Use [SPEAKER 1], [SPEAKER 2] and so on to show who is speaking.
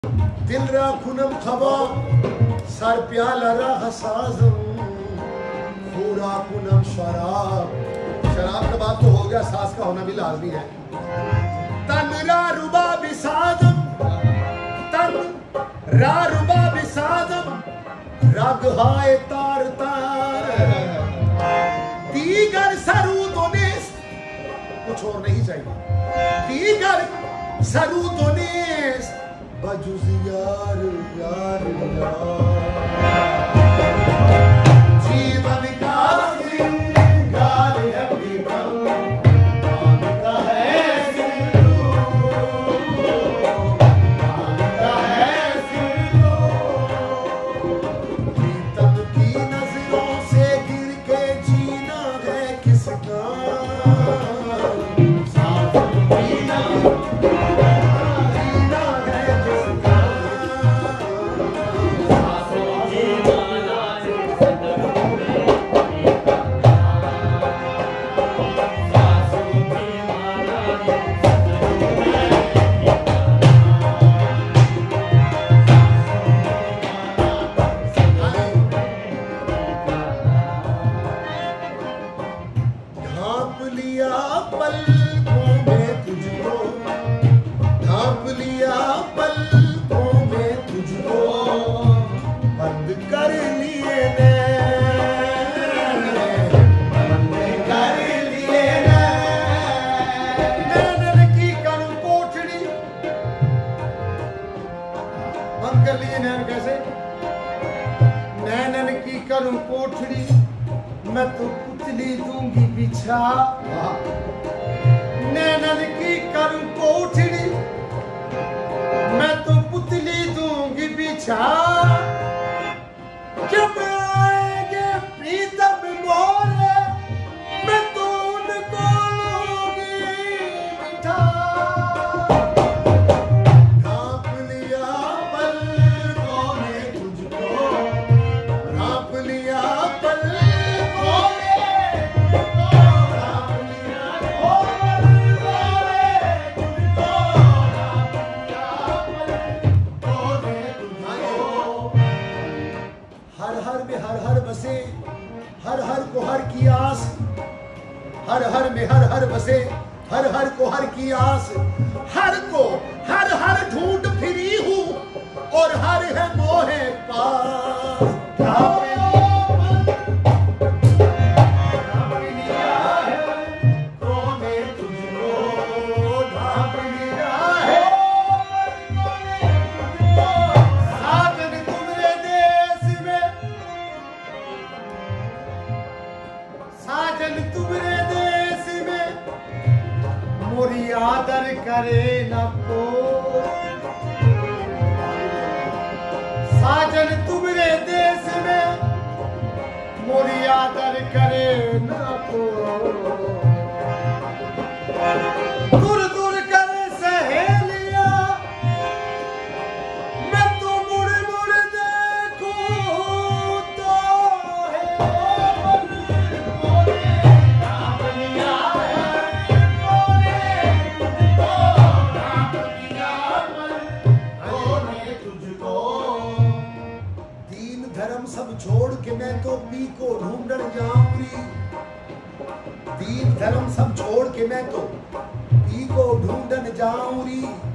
[SPEAKER 1] दिल रा खुनम खबा सर प्याला रा हसाजम पूरा खुनम शराब। शराब का बात तो हो गया, सास का होना भी लाजमी है। तन रा रुबा बिसादम, तन रा रुबा बिसादम, रग हाय तार तार, दीगर सरूदोनेस, कुछ और नहीं चाहिए। दीगर सरूदोनेस बजुज यार यार यार, जीवन का सिंगार है प्रीतम, मान का है सिंदूर, मान का है सिंदूर। प्रीतम की नजरों से गिर के जीना है किसका, साथ जीना पलकों में तुझको, ढांप लिया पलकों में तुझको, बंद कर लिए बंद कर लिए नैनन की करूं कोठड़ी, बंद कर लिए नैन कैसे, नैनन की करूं कोठड़ी, मैं तो पुतली दूंगी बिछा, नैनन की करूं कोठड़ी, मैं तो पुतली दूंगी बिछा। जब आएंगे प्रीतम मोरे, मैं तो उनको लूंगी बिठा। ढांप लिया पलकों ने तुझको, ढांप लिया पलकों ने तुझको, ढांप लिया हर हर बसे, हर हर को हर की आस, हर हर में हर हर बसे, हर हर को हर की आस, हर को हर ढूंढ फिरी हूँ और हर है मोहे पास। साजन तुम्हारे देश में मोरी आदर करे न को, साजन तुम्हारे देश में मोरी आदर करे न को, दूर दूर करे सहेलिया, मैं तो मुड़ मुड़ देखूं तो है। धर्म सब छोड़ के मैं तो पी को ढूंढन जाऊंगी, दीन धर्म सब छोड़ के मैं तो पी को ढूंढन जाऊंगी।